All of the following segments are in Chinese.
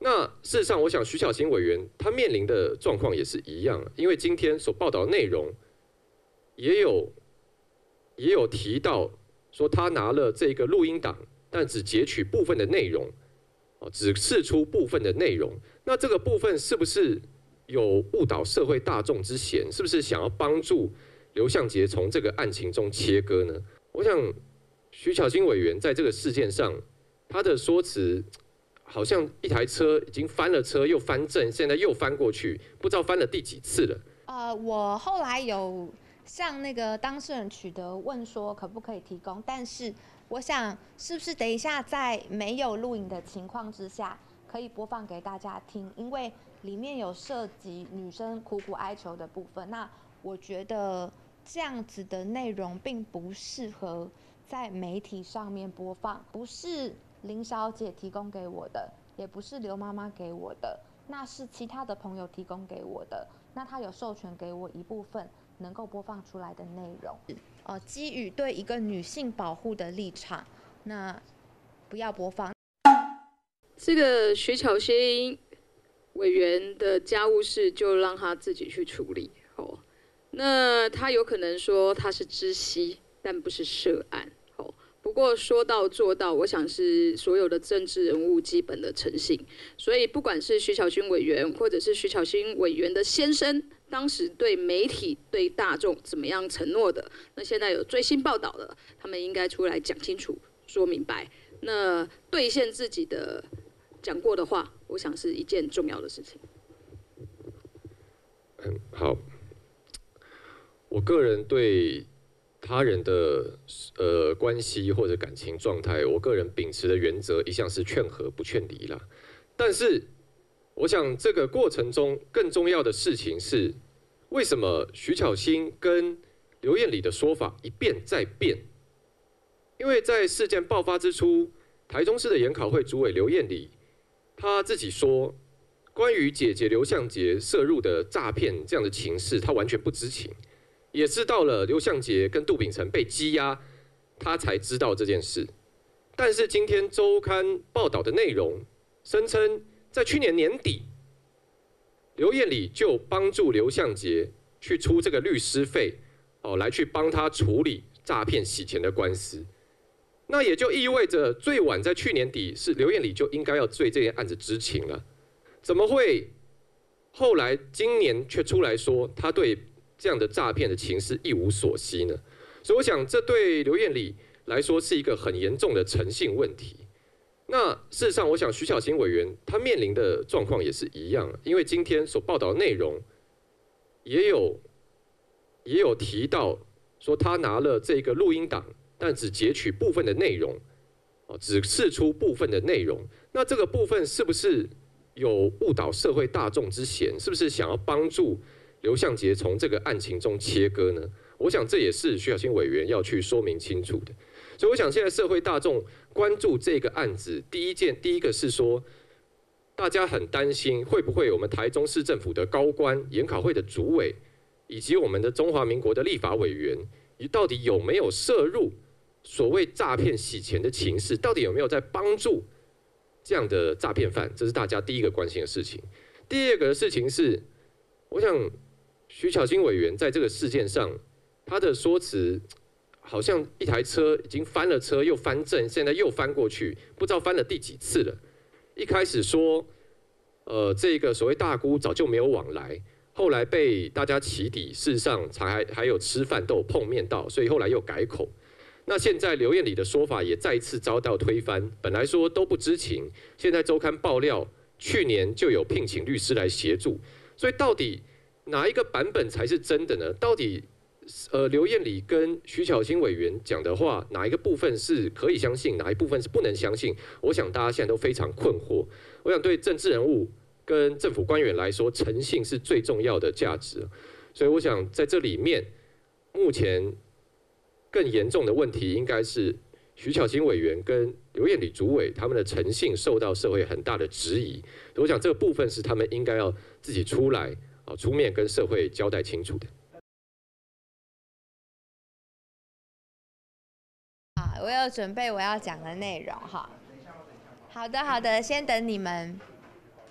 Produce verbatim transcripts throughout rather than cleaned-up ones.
那事实上，我想徐巧芯委员他面临的状况也是一样，因为今天所报道的内容也有也有提到说他拿了这个录音档，但只截取部分的内容，哦，只释出部分的内容。那这个部分是不是有误导社会大众之嫌？是不是想要帮助刘向杰从这个案情中切割呢？我想徐巧芯委员在这个事件上，他的说辞好像一台车已经翻了车又翻正，现在又翻过去，不知道翻了第几次了。 呃，我后来有向那个当事人取得问说可不可以提供，但是我想是不是等一下在没有录影的情况之下，可以播放给大家听，因为里面有涉及女生苦苦哀求的部分。那我觉得这样子的内容并不适合在媒体上面播放，不是林小姐提供给我的，也不是刘妈妈给我的，那是其他的朋友提供给我的。那他有授权给我一部分能够播放出来的内容，呃，基于对一个女性保护的立场，那不要播放。 这个徐巧芯委员的家务事就让他自己去处理哦。那他有可能说他是知悉，但不是涉案。不过说到做到，我想是所有的政治人物基本的诚信。所以不管是徐巧芯委员，或者是徐巧芯委员的先生，当时对媒体、对大众怎么样承诺的，那现在有最新报道的，他们应该出来讲清楚、说明白。那兑现自己的讲过的话，我想是一件重要的事情。 嗯，好。我个人对他人的呃关系或者感情状态，我个人秉持的原则一向是劝和不劝离啦。但是，我想这个过程中更重要的事情是，为什么徐巧芯跟刘燕里的说法一变再变？因为在事件爆发之初，台中市的研考会主委刘燕里，他自己说，关于姐姐刘向杰涉入的诈骗这样的情事，他完全不知情。也是到了刘向杰跟杜秉成被羁押，他才知道这件事。但是今天周刊报道的内容声称，在去年年底，刘燕里就帮助刘向杰去出这个律师费，哦，来去帮他处理诈骗洗钱的官司。那也就意味着，最晚在去年底，是刘燕里就应该要对这件案子知情了。怎么会后来今年却出来说他对这样的诈骗的情势一无所悉呢？所以我想，这对刘燕里来说是一个很严重的诚信问题。那事实上，我想徐巧芯委员他面临的状况也是一样，因为今天所报道的内容也有也有提到说他拿了这个录音档，但只截取部分的内容，哦，只释出部分的内容。那这个部分是不是有误导社会大众之嫌？是不是想要帮助刘向杰从这个案情中切割呢？我想这也是徐巧芯委员要去说明清楚的。所以我想现在社会大众关注这个案子，第一件第一个是说，大家很担心会不会我们台中市政府的高官、研考会的主委，以及我们的中华民国的立法委员，到底有没有涉入所谓诈骗洗钱的情势？到底有没有在帮助这样的诈骗犯？这是大家第一个关心的事情。第二个事情是，我想徐巧芯委员在这个事件上，他的说辞好像一台车已经翻了车又翻正，现在又翻过去，不知道翻了第几次了。一开始说，呃，这个所谓大姑早就没有往来，后来被大家起底，事实上还还有吃饭都有碰面到，所以后来又改口。那现在刘燕里的说法也再一次遭到推翻，本来说都不知情，现在周刊爆料，去年就有聘请律师来协助，所以到底哪一个版本才是真的呢？到底呃刘燕里跟徐巧芯委员讲的话，哪一个部分是可以相信，哪一部分是不能相信？我想大家现在都非常困惑。我想对政治人物跟政府官员来说，诚信是最重要的价值。所以我想在这里面，目前更严重的问题应该是徐巧芯委员跟刘燕里主委他们的诚信受到社会很大的质疑。我想这个部分是他们应该要自己出来啊出面跟社会交代清楚的。 好，我有准备我要讲的内容哈。好的，好的，先等你们。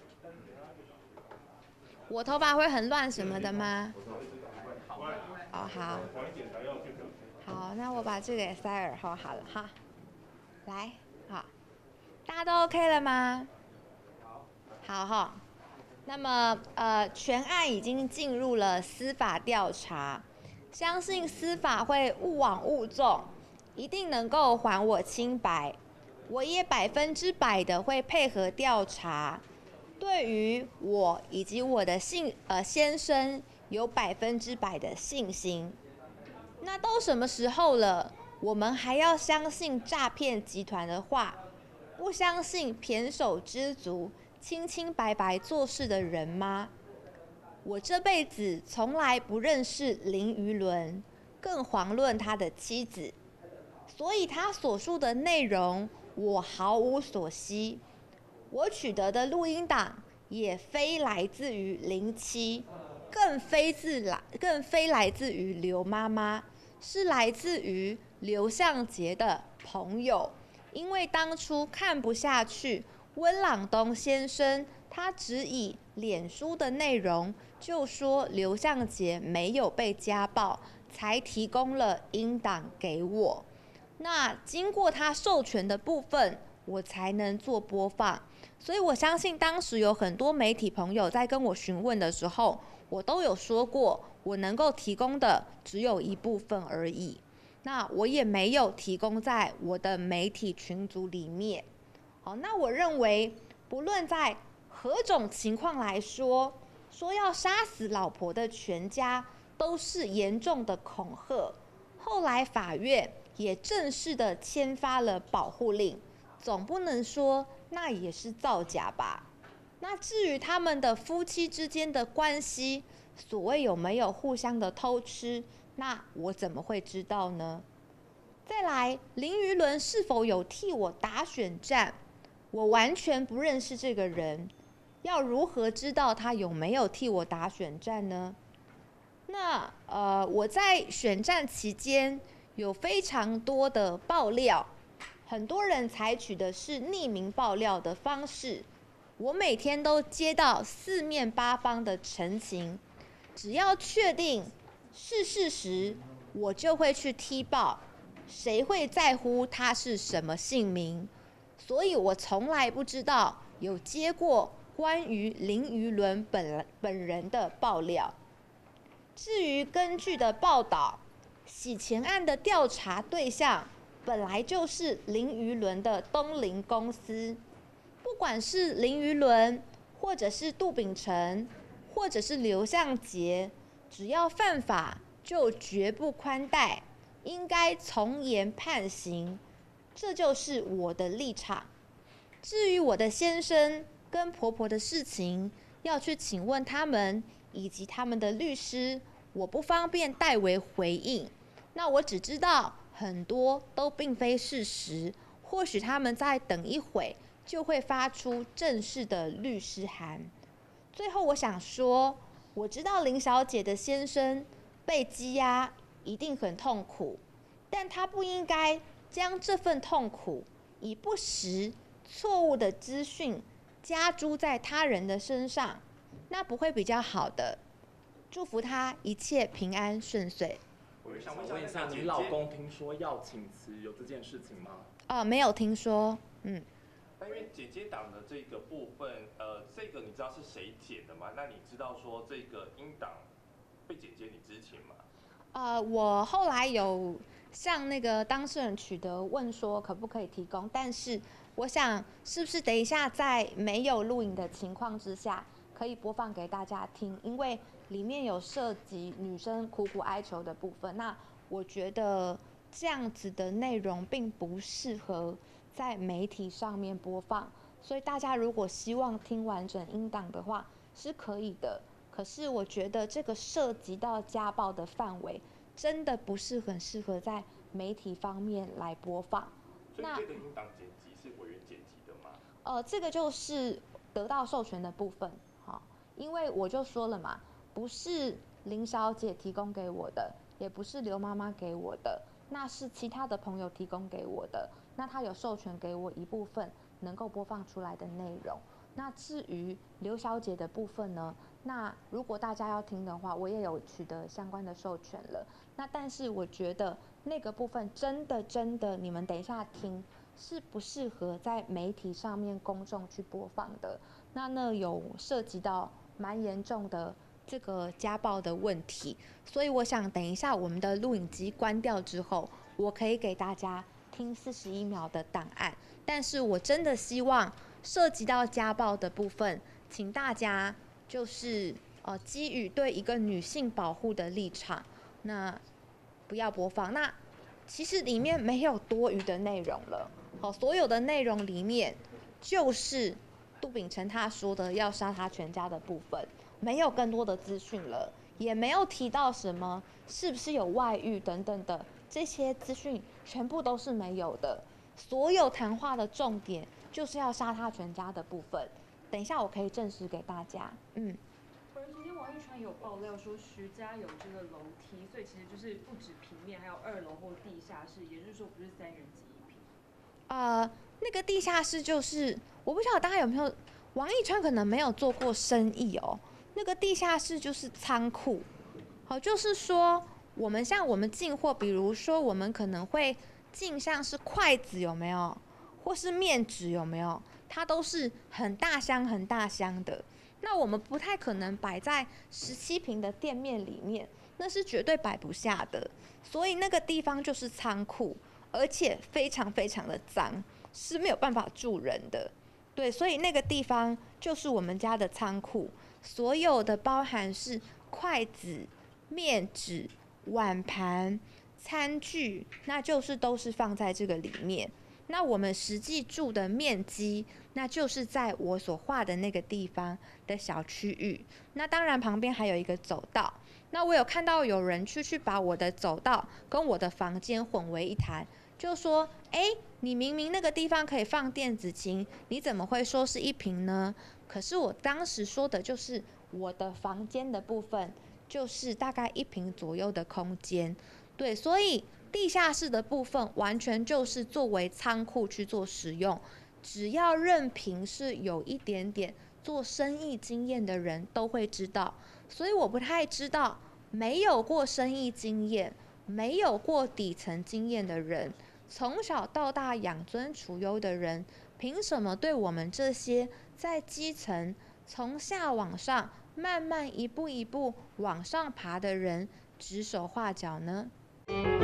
我头发会很乱什么的吗？哦，好。好，那我把这个也塞耳后好了哈。来，好，大家都 OK 了吗？好哈。那么，呃，全案已经进入了司法调查，相信司法会勿枉勿纵，一定能够还我清白。我也百分之百的会配合调查，对于我以及我的信呃先生有百分之百的信心。那都什么时候了，我们还要相信诈骗集团的话，不相信胼手知足、清清白白做事的人吗？我这辈子从来不认识林于伦，更遑论他的妻子，所以他所述的内容我毫无所悉。我取得的录音档也非来自于林妻，更非自来，更非来自于刘妈妈，是来自于刘向杰的朋友。因为当初看不下去温朗东先生他只以脸书的内容就说刘向杰没有被家暴，才提供了音档给我。那经过他授权的部分，我才能做播放。所以我相信当时有很多媒体朋友在跟我询问的时候，我都有说过，我能够提供的只有一部分而已。那我也没有提供在我的媒体群组里面。好，那我认为，不论在何种情况来说，说要杀死老婆的全家都是严重的恐吓。后来法院也正式的签发了保护令，总不能说那也是造假吧？那至于他们的夫妻之间的关系，所谓有没有互相的偷吃，那我怎么会知道呢？再来，林于伦是否有替我打选战？我完全不认识这个人，要如何知道他有没有替我打选战呢？那呃，我在选战期间有非常多的爆料，很多人采取的是匿名爆料的方式。我每天都接到四面八方的陈情，只要确定是事实，我就会去踢爆。谁会在乎他是什么姓名？所以我从来不知道有接过关于林于伦本本人的爆料。至于根据的报道，洗钱案的调查对象本来就是林于伦的东林公司，不管是林于伦，或者是杜秉成，或者是刘向杰，只要犯法就绝不宽待，应该从严判刑，这就是我的立场。至于我的先生跟婆婆的事情，要去请问他们以及他们的律师，我不方便代为回应。那我只知道很多都并非事实，或许他们再等一会就会发出正式的律师函。最后我想说，我知道林小姐的先生被羁押一定很痛苦，但他不应该将这份痛苦以不实、错误的资讯加诸在他人的身上，那不会比较好的。祝福他一切平安顺遂。 我想问一下，你老公听说要请辞，有这件事情吗？ 哦，没有听说，嗯。 那因为姐姐档的这个部分，呃，这个你知道是谁剪的吗？那你知道说这个音档被剪接，你知情吗？ 呃，我后来有向那个当事人取得问说可不可以提供，但是我想是不是等一下在没有录影的情况之下，可以播放给大家听，因为里面有涉及女生苦苦哀求的部分，那我觉得这样子的内容并不适合在媒体上面播放，所以大家如果希望听完整音档的话是可以的。可是我觉得这个涉及到家暴的范围，真的不是很适合在媒体方面来播放。 所以这个音档剪辑是委员剪辑的吗？ 呃，这个就是得到授权的部分，好，因为我就说了嘛，不是林小姐提供给我的，也不是刘妈妈给我的，那是其他的朋友提供给我的，那他有授权给我一部分能够播放出来的内容。 那至于刘小姐的部分呢，那如果大家要听的话，我也有取得相关的授权了。那但是我觉得那个部分真的真的，你们等一下听是不适合在媒体上面公众去播放的。那那有涉及到蛮严重的这个家暴的问题，所以我想等一下我们的录影机关掉之后，我可以给大家听四十一秒的档案。但是我真的希望涉及到家暴的部分，请大家就是呃基于对一个女性保护的立场，那不要播放。那其实里面没有多余的内容了，好，所有的内容里面就是杜秉成他说的要杀他全家的部分，没有更多的资讯了，也没有提到什么是不是有外遇等等的，这些资讯全部都是没有的。所有谈话的重点就是要杀他全家的部分。等一下我可以证实给大家。嗯。 而今天王一川有爆料说徐家有这个楼梯，所以其实就是不止平面，还有二楼或地下室，也就是说不是三人级一平。 呃，那个地下室就是我不晓得大家有没有，王一川可能没有做过生意哦。那个地下室就是仓库，好，就是说我们像我们进货，比如说我们可能会进像是筷子有没有，或是面纸有没有，它都是很大箱很大箱的。那我们不太可能摆在十七平的店面里面，那是绝对摆不下的。所以那个地方就是仓库，而且非常非常的脏，是没有办法住人的。对，所以那个地方就是我们家的仓库，所有的包含是筷子、面纸、碗盘、餐具，那就是都是放在这个里面。那我们实际住的面积，那就是在我所画的那个地方的小区域。那当然旁边还有一个走道。那我有看到有人去去把我的走道跟我的房间混为一谈，就说：哎，你明明那个地方可以放电子琴，你怎么会说是一坪呢？可是我当时说的就是我的房间的部分，就是大概一坪左右的空间。对，所以地下室的部分完全就是作为仓库去做使用，只要任凭是有一点点做生意经验的人都会知道。所以我不太知道没有过生意经验、没有过底层经验的人，从小到大养尊处优的人，凭什么对我们这些在基层从下往上慢慢一步一步往上爬的人指手画脚呢？